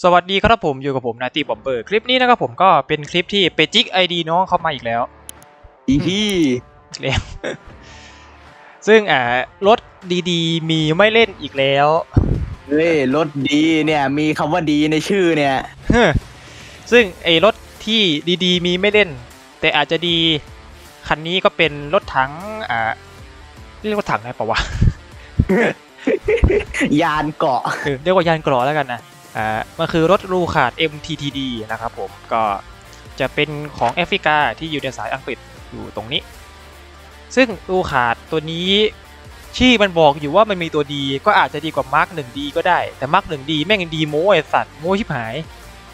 สวัสดีครับผมอยู่กับผมนาตีบอมเบอร์คลิปนี้นะครับผมก็เป็นคลิปที่ไปจิกไอดีน้องเข้ามาอีกแล้วอีพี่แล้วซึ่งรถดีๆมีไม่เล่นอีกแล้วเฮ้ยรถดีเนี่ยมีคำว่าดีในชื่อเนี่ยซึ่งไอ้รถที่ดีๆมีไม่เล่นแต่อาจจะดีคันนี้ก็เป็นรถถังเรียกว่าถังอะไรเปล่าวะยานเกาะเรียกว่ายานเกราะแล้วกันนะมันคือรถรูขาด MTTD นะครับผมก็จะเป็นของแอฟริกาที่อยู่ในสายอังกฤษอยู่ตรงนี้ซึ่งรูขาดตัวนี้ชื่อมันบอกอยู่ว่ามันมีตัวดีก็อาจจะดีกว่ามาร์ค 1D ก็ได้แต่มาร์ค 1D แม่งดีโม้ไอสัตว์โม้ชิบหาย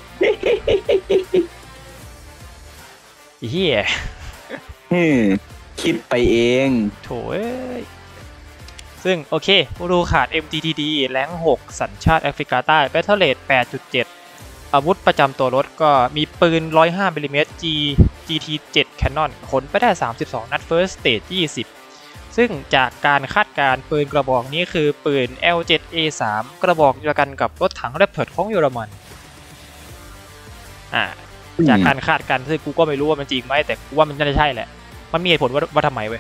เฮียคิดไปเองโถ่ซึ่งโอเครูขาด MTTD แรง6สัญชาติแอฟริกาใต้ Battle Rate 8.7 อาวุธประจำตัวรถก็มีปืน 105 มิลลิเมตร GT7 Cannon ขนไปได้ 32 นัด First Stage 20 ซึ่งจากการคาดการณ์ปืนกระบอกนี้คือปืน L7A3 กระบอกเดียวกันกับรถถังแรปเพิร์ดของเยอรมันจากการคาดการณ์ซึ่งกูก็ไม่รู้ว่ามันจริงไหมแต่กูว่ามันน่าจะใช่แหละมันมีเหตุผลว่าทำไมเว้ย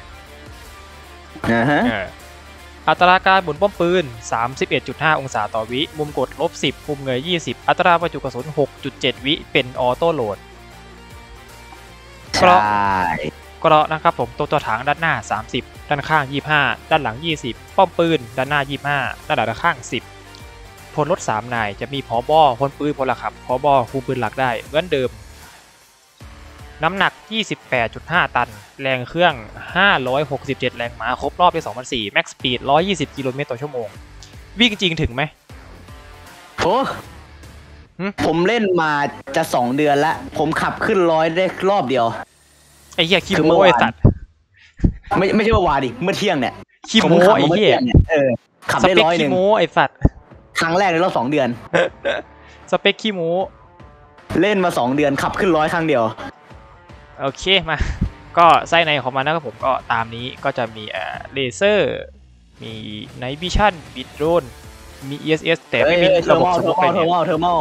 อัตราการหมุนป้อมปืน 31.5 องศาต่อวิมุมกด-10มุมเงย20อัตราบรรจุกระสุน 6.7 วิเป็นออโต้โหลดเกราะนะครับผมตัวถังด้านหน้า30ด้านข้าง25ด้านหลัง20ป้อมปืนด้านหน้า25ด้านหลังข้าง10พลรถ3นายจะมีผบ.พลปืนพลขับผบ.คุมปืนหลักได้เหมือนเดิมน้ำหนัก 28.5 ตันแรงเครื่อง567แรงม้าครบรอบได้ 2,400 Max Speed 120 กิโลเมตรต่อชั่วโมงวิ่งจริงถึงไหมโอ้ผมเล่นมาจะ2 เดือนแล้วผมขับขึ้น100ได้รอบเดียวไอ้เหี้ยขี้โม้ไอ้สัตว์ไม่ใช่เมื่อวานดิเมื่อเที่ยงเนี่ยขี้โม้ไอ้เหี้ยขับได้100 ขี้โม้ไอ้สัตว์ครั้งแรกในรอบ2 เดือนสเปคขี้โม้เล่นมา2 เดือนขับขึ้น100ครั้งเดียวโอเคมาก็ไส้ในของมันนะครับผมก็ตามนี้ก็จะมีเลเซอร์มีไนท์วิชั่นบิดโดรนมี ESS แต่ไม่มีระบบสมมติเป็นเทอร์มอลก็เทอร์มอล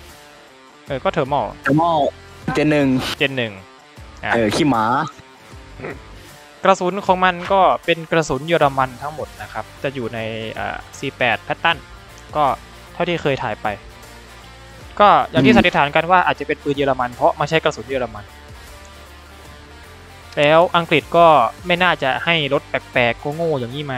เจน1ขี้หมากระสุนของมันก็เป็นกระสุนเยอรมันทั้งหมดนะครับจะอยู่ในC8 แพทตันก็เท่าที่เคยถ่ายไปก็อย่างที่สันนิษฐานกันว่าอาจจะเป็นปืนเยอรมันเพราะไม่ใช่กระสุนเยอรมันแล้วอังกฤษก็ไม่น่าจะให้รถแปลกๆโง่ๆอย่างนี้มา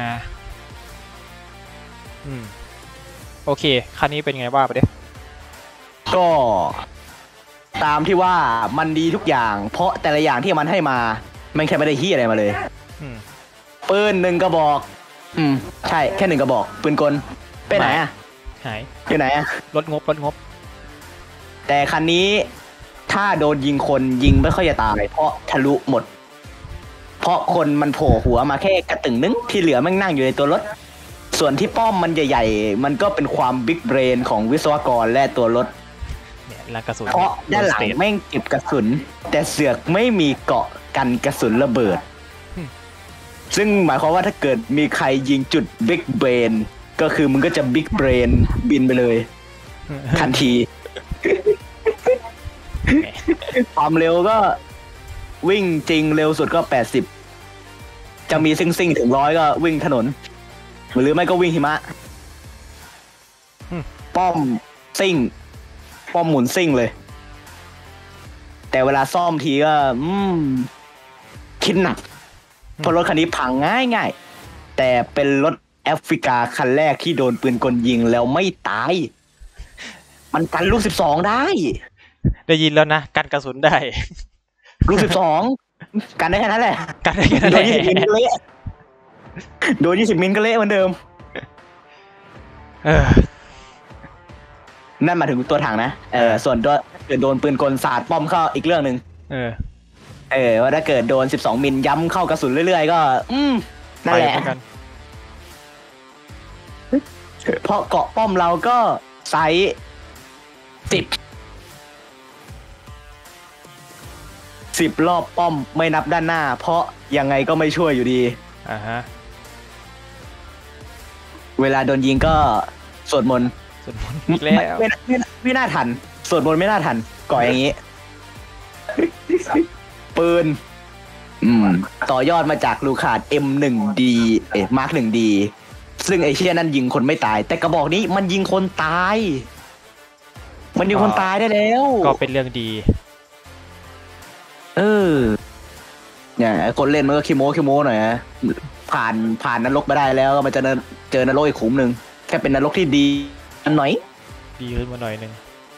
โอเคคันนี้เป็นไงว่าไปดิก็ตามที่ว่ามันดีทุกอย่างเพราะแต่ละอย่างที่มันให้มามันแค่ไม่ได้ฮี้อะไรมาเลยปืน1 กระบอกใช่แค่1 กระบอกปืนกลไปไหนอ่ะหายอยู่ไหนอ่ะลดงบแต่คันนี้ถ้าโดนยิงคนยิงไม่ค่อยจะตายเพราะทะลุหมดเพราะคนมันโผล่หัวมาแค่กระตึงนึงที่เหลือมันนั่งอยู่ในตัวรถส่วนที่ป้อมมันใหญ่ๆมันก็เป็นความบิ๊กเบรนของวิศวกรและตัวรถเพราะด้านหลังแม่งเก็บกระสุนแต่เสือกไม่มีเกาะกันกระสุนระเบิดซึ่งหมายความว่าถ้าเกิดมีใครยิงจุดบิ๊กเบรนก็คือมึงก็จะบิ๊กเบรนบินไปเลยทันทีความเร็วก็วิ่งจริงเร็วสุดก็80จะมีซิ่งถึง100ก็วิ่งถนนหรือไม่ก็วิ่งหิมะป้อมหมุนซิ่งเลยแต่เวลาซ่อมทีก็คิดหนักเพราะรถคันนี้พังง่ายแต่เป็นรถแอฟริกาคันแรกที่โดนปืนกลยิงแล้วไม่ตายมันกันลูก12ได้ยินแล้วนะกันกระสุนได้ลูก12กันได้แค่นั้นแหละกันได้แค่นั้นแหละโดน20 มิลก็เละเหมือนเดิมนั่นมาถึงตัวถังนะส่วนโดนปืนกลสาดป้อมเข้าอีกเรื่องนึงว่าถ้าเกิดโดน12 มิลย้ำเข้ากระสุนเรื่อยๆก็นั่นแหละเพราะเกาะป้อมเราก็ไซส์10 รอบป้อมไม่นับด้านหน้าเพราะยังไงก็ไม่ช่วยอยู่ดีเวลาโดนยิงก็สวดมนต์อีกแล้วไม่น่าทันสวดมนต์ไม่น่าทันก่ออย่างนี้ ปืนต่อยอดมาจากลูคาด M1D มาร์ค 1D ซึ่งไอเชี่ยนั่นยิงคนไม่ตาย แต่กระบอกนี้มันยิงคนตาย มันยิงคนตายได้แล้วก็เป็นเรื่องดีเนี่ยคนเล่นมันก็คิโมหน่อยนะผ่านนรกไปได้แล้วมันจะเจอนรกอีกขุมหนึ่งแค่เป็นนรกที่ดีหน่อยดีขึ้นมาหน่อยนึง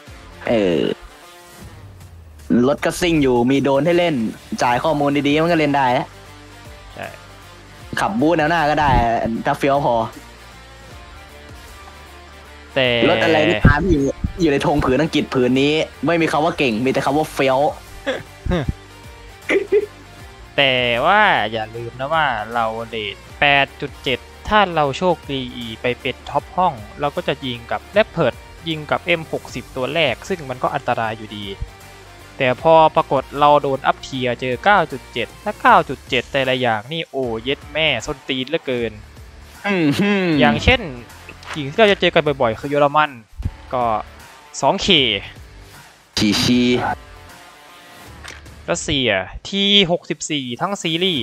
รถก็ซิ่งอยู่มีโดรนให้เล่นจ่ายข้อมูลดีๆมันก็เล่นได้แล้วใช่ขับบู๊แนวหน้าก็ได้ถ้าเฟี้ยวพอแต่รถอะไรที่ตามอยู่ในธงผืนอังกฤษผืนนี้ไม่มีคำว่าเก่งมีแต่คำว่าเฟี้ยวแต่ว่าอย่าลืมนะว่าเราเรท 8.7 ถ้าเราโชคดีไปเป็นท็อปห้องเราก็จะยิงกับแรปเพิร์ดยิงกับ M60 ตัวแรกซึ่งมันก็อันตรายอยู่ดีแต่พอปรากฏเราโดนอัพเทียเจอ 9.7 ถ้า 9.7 แต่ละอย่างนี่โอ้เย็ดแม่ส้นตีนเหลือเกินอย่างเช่นสิ่งที่เราจะเจอกันบ่อยๆคือเยอรมันก็ 2K ชีรัสเซีย T64 ทั้งซีรีส์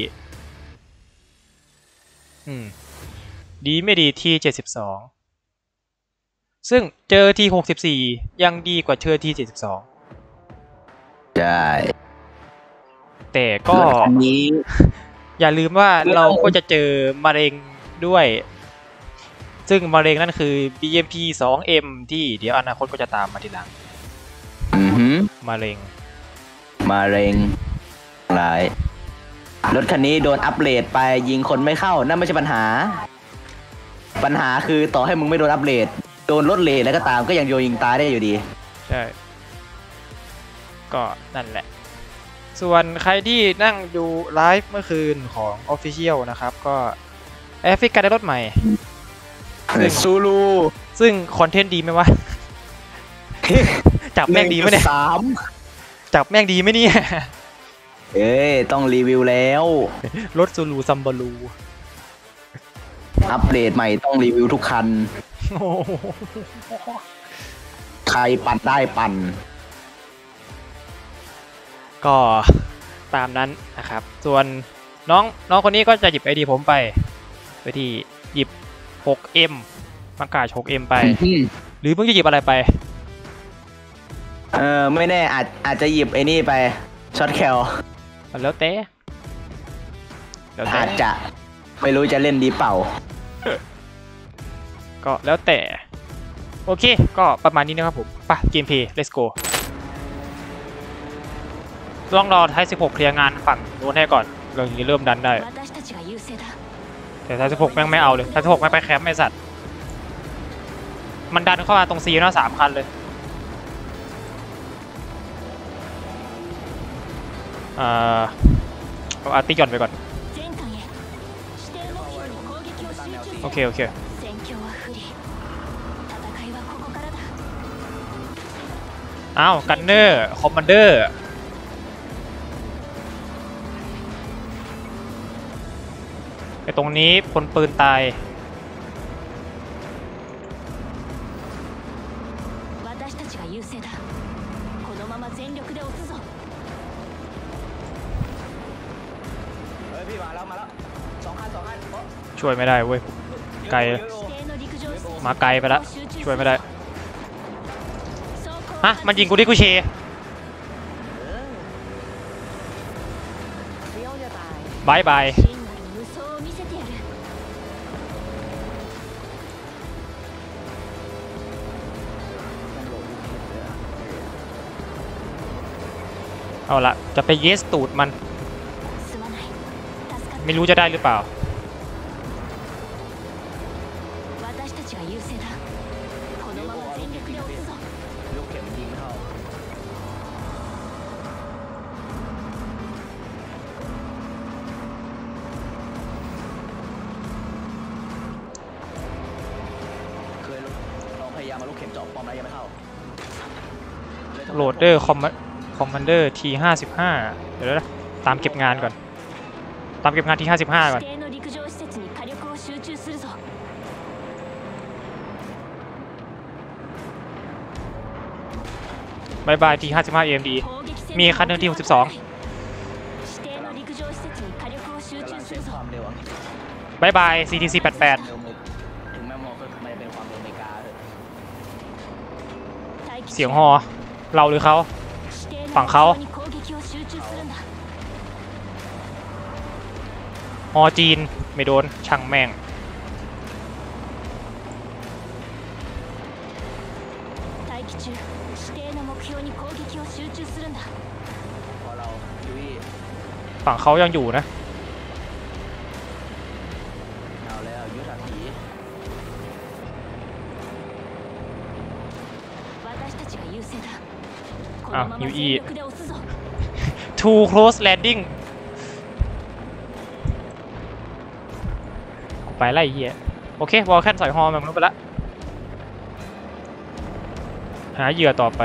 ดีไม่ดี T72 ซึ่งเจอ T64 ยังดีกว่าเจอ T72 ใช่แต่ก็อย่าลืมว่าเราก็จะเจอมะเร็งด้วยซึ่งมะเร็งนั่นคือ BMP2M ที่เดี๋ยวอนาคตก็จะตามมาทีหลังมะเร็งหลายรถคันนี้โดนอัปเกรดไปยิงคนไม่เข้านั่นไม่ใช่ปัญหาคือต่อให้มึงไม่โดนอัปเกรดโดนรถเลทแล้วก็ตามก็ยังโยนยิงตายได้อยู่ดีใช่ก็นั่นแหละส่วนใครที่นั่งดูไลฟ์เมื่อคืนของ Official นะครับก็แอฟริกาได้รถใหม่ซูลูซึ่งคอนเทนต์ดีไหมวะ จับแม่งดีไหมเนี่ยจับแม่งดีไหมเนี่ยต้องรีวิวแล้วรถซูลูซัมบารูอัปเดตใหม่ต้องรีวิวทุกคันใครปั่นได้ปั่นก็ตามนั้นนะครับส่วนน้องคนนี้ก็จะหยิบไอดีผมไปที่หยิบ 6M ประกาศ 6M ไปหรือมึงจะหยิบอะไรไปไม่แน่อาจจะหยิบไอ้นี่ไปช็อตแคลแล้วแต่อาจจะไม่รู้จะเล่นดีเปล่าก็แล้วแต่โอเคก็ประมาณนี้นะครับผมไปเกมเพลย์ let's go ต้องรอไทย16เคลียร์งานฝั่งโน้นให้ก่อนเราถึงจะเริ่มดันได้แต่ไทย16แม่งไม่เอาเลยไทย16ไม่ไปแคมป์ไม่สัตว์มันดันเข้ามาตรงซีน่า3 คันเลยเอาอาร์ติย่อนไปก่อนโอเคอ้าวกันเนอร์คอมมานเดอร์ไอตรงนี้พลปืนตายช่วยไม่ได้เว้ยไกลมาไกลไปแล้วช่วยไม่ได้ฮะมันยิงกูดิกูเชบายบายเอาละจะไปเยสตูดมันไม่รู้จะได้หรือเปล่าโหลดเดอร์คอมมานเดอร์ T55 เดี๋ยวนะตามเก็บงานก่อนตามเก็บงาน T55 ก่อนบายบายที55 AMD มีคันหนึ่งที62 กำลังเส้นความเร็วอังกฤษบายบาย CTC 88 เร็วมึกถึงแม้มันจะเป็นความเร็วอเมริกาเถอะเสียงฮอเราหรือเขาฝั่งเขาฮอจีนไม่โดนช่างแม่งพอเรายูวี่ฝั่งเขายังอยู่นะเอาแล้วยุทธผีอ้าวยูอี too close landing ไปไล่เหี้ยโอเควอลแคนสอยฮอมันรู้ไปละหาเหยื่อต่อไป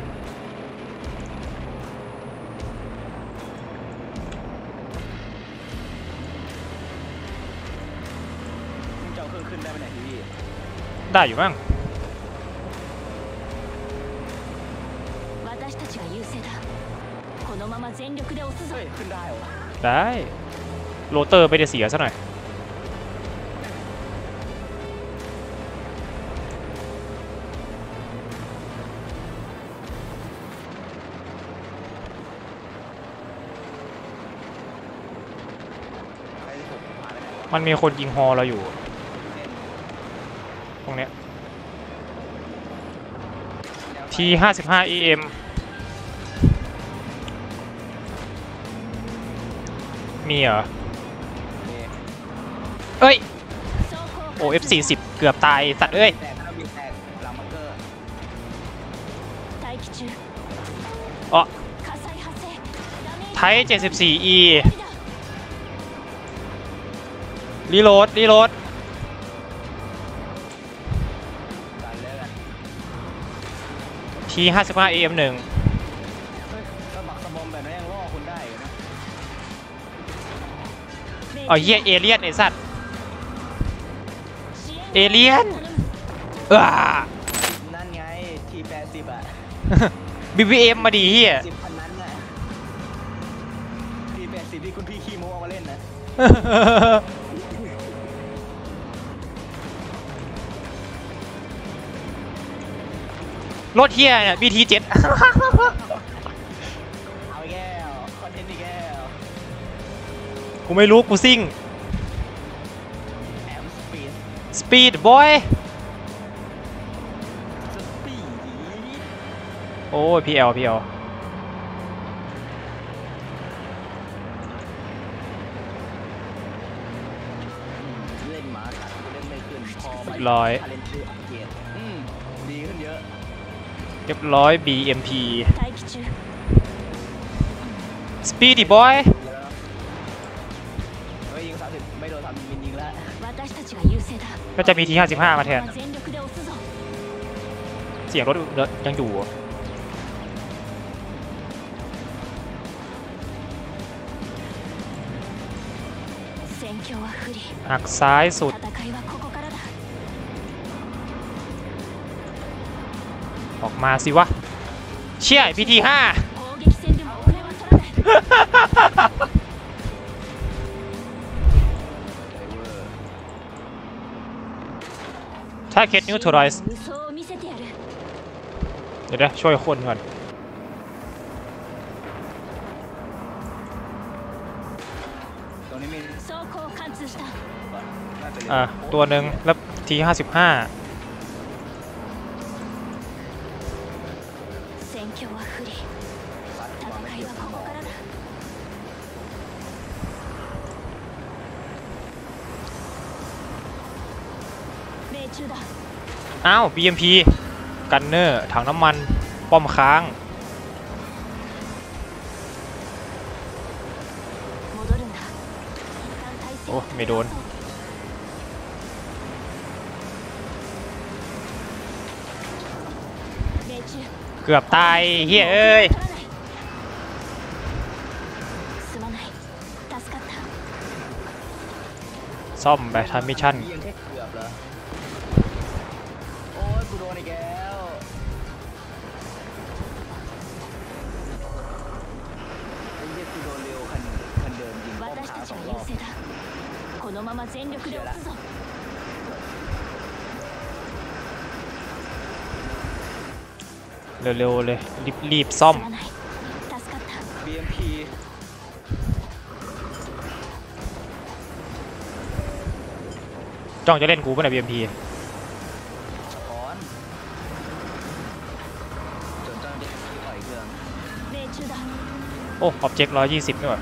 มึงจะเอาเครื่องขึ้นได้ไหมเนี่ยยูวี่ได้อยู่มั้งเฮ้ยขึ้นได้เหรอได้โรเตอร์ไม่ได้เสียซะหน่อยมันมีคนยิงฮอเราอยู่ตรงเนี้ยที55 EM มีเหรอเอ้ยโอ้ F40 เกือบตายสัตว์เอ้ยแตกแล้วมีแตกหลังบังเกอร์อ๋อไทย 74E รีโหลดกันเลยกันที55 AM1 เฮ้ยสะบักสะบอมแบบนั้นยังล่อคุณได้อยู่นะอ๋อเหี้ยเอเลี่ยนไอ้สัตว์เอเลี่ยนนั่นไงที80อ่ะ BBM มาดีเหี้ย 10 พันนั้นน่ะที80ที่คุณพี่ขี้โม้เอามาเล่นนะรถเหี้ยเนี่ย BT7 เอาแก้วคอนเทนต์อีกแก้วกูไม่รู้กูซิ่งแอมสปีด Speed boy สปีดโอ้ย PL เล่นหมากัดเล่นไม่ขึ้นพอมาร้อยทาเลนต์อัปเกรดดีขึ้นเยอะเรียบร้อย BMP Speedy boy เฮ้ยยิง30ไม่โดนทำมินยิงแล้วก็จะมีที55มาแทนเสียงรถยังอยู่หักซ้ายสุดออกมาสิวะเชี่ย PT5 ถ้าเคสนิวทรอยส์เดี๋ยวช่วยคนก่อนตรงนี้มีตัวหนึ่งแล้วที55อ้าว BMP กันเนอร์ถังน้ำมันป้อมค้างโอ้ไม่โดนเกือบตายเฮ้ยเอ้ยซ่อมไปทำมิชชั่นまま全力で押すぞ。 เร็วๆเลยรีบซ่อมすまない助かった BMP จ้องจะเล่นกูป่ะเนี่ย BMP ถอนจนเจ้าหน้าที่ถอยเครื่อง命中だโอ้ Object 120นี่หว่า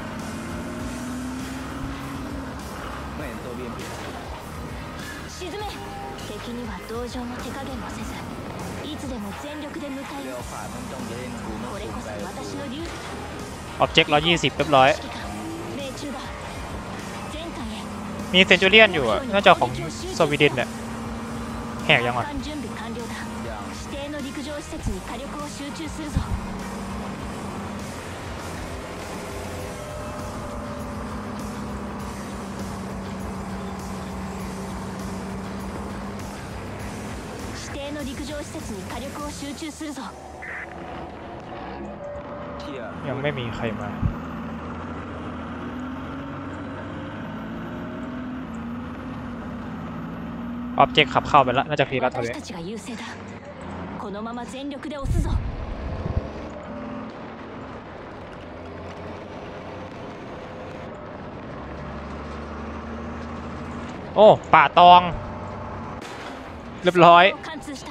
ไม่เห็นตัว BMP 沈め敵には同情も手加減もせずいつでも全力で向かいเลี้ยวますขวามันจ้องจะเล่นกูこれこそ私の流 Object 120 เรียบร้อย指揮官命中だ前回へมีเซนจูเรียนอยู่อ่ะ น่าจะของสวีเดนเนี่ยแหกยังอ่ะ準備完了だอย่าง指定の陸上施設に火力を集中するぞ 指定の陸上施設に火力を集中するぞเที่ยยังไม่มีใครมา Object ขับเข้าไปแล้ว น่าจะคลีแล้วตอนนี้私たちが優勢だこのまま全力で押すぞโอ้ ป่าตอง เรียบร้อย貫通した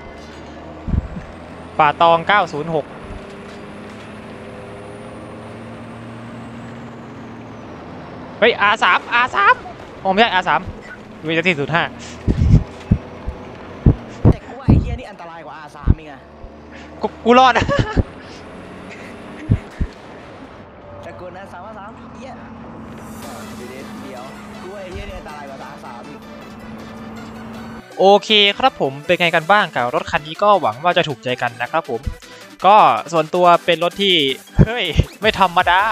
ป่าตอง 906 เฮ้ย R3 R3 โอ้ไม่ใช่ R3 วินาที05 แต่กูว่าไอ้เหี้ยนี่อันตรายกว่า R3 อีกอะกูรอดนะแต่กูนะ3 เหี้ยเดี๋ยวกูว่าไอ้เหี้ยนี่อันตรายกว่า R3 อีกโอเคครับผมเป็นไงกันบ้างกับรถคันนี้ก็หวังว่าจะถูกใจกันนะครับผม ก็ส่วนตัวเป็นรถที่ เฮ้ย ไม่ธรรมดา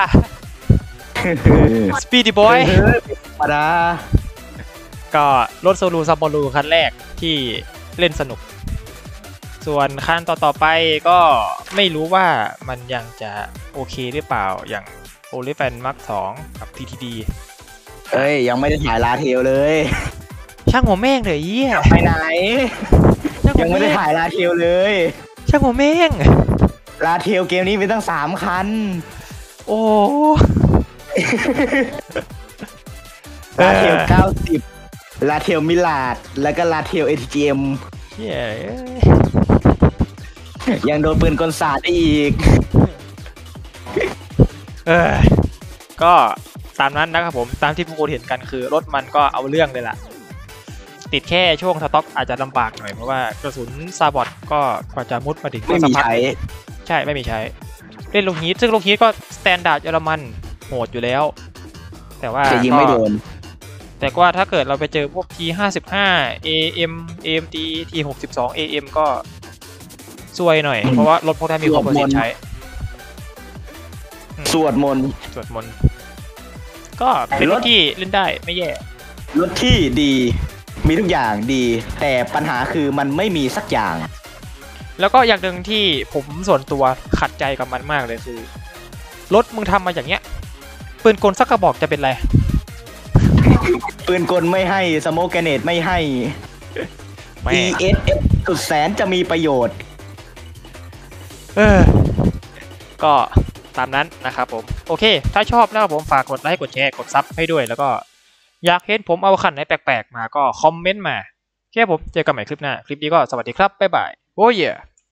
Speedy Boy ธรรมดาก็รถโซลูซับบอลูคันแรกที่เล่นสนุก ส่วนคันต่อไปก็ไม่รู้ว่ามันยังจะโอเคหรือเปล่าอย่าง Olifant Mark 2 กับ TTD เอ้ยยังไม่ได้ถ่ายลาเทลเลยช่างหัวแม่งเลยเยี่ยไปไหนช่างหัยัวงไม่แม่ได้งถ่ายลาเทลเลยช่างหัวแม่งลาเทลเกมนี้มีตั้ง3 คันโอ้ลาเทล90ลาเทลมิลาดแล้วก็ลาเทล ATGM เหี้ยยังโดนปืนกลศาสตร์อีกก็ตามนั้นนะครับผมตามที่พวกคุณเห็นกันคือรถมันก็เอาเรื่องเลยล่ะ ติดแค่ช่วงสต็อกอาจจะลำบากหน่อยเพราะว่ากระสุนซาบอทก็กว่าจะมุดมาถึงไม่มีใช้ใช่ไม่มีใช้เล่นลูกฮีทซึ่งลูกฮีทก็สแตนดาร์ดเยอรมันโหดอยู่แล้ว แต่ว่าจะยิงไม่โดนแต่ว่าถ้าเกิดเราไปเจอพวก T55 AM AMD T62 AM ก็ซวยหน่อยเพราะว่ารถพวกนั้นมีคอมโพสิตใช้สวดมนต์สวดมนต์ก็เป็นรถที่เล่นได้ไม่แย่รถที่ดีมีทุกอย่างดี แต่ปัญหาคือมันไม่มีสักอย่างแล้วก็อย่างหนึ่งที่ผมส่วนตัวขัดใจกับมันมากเลยคือรถมึงทำมาอย่างเงี้ยปืนกลสักกระบอกจะเป็นไรปืนกลไม่ให้สโมกแกรเนตไม่ให้ไม่ ESS สุดแสนจะมีประโยชน์ก็ตามนั้นนะครับผมโอเคถ้าชอบนะครับผมฝากกดไลค์กดแชร์กดซับให้ด้วยแล้วก็อยากเห็นผมเอาคันไหนแปลกๆมาก็คอมเมนต์มาแค่ผมเจอกันใหม่คลิปหน้าคลิปนี้ก็สวัสดีครับบ๊ายบายโอ้ย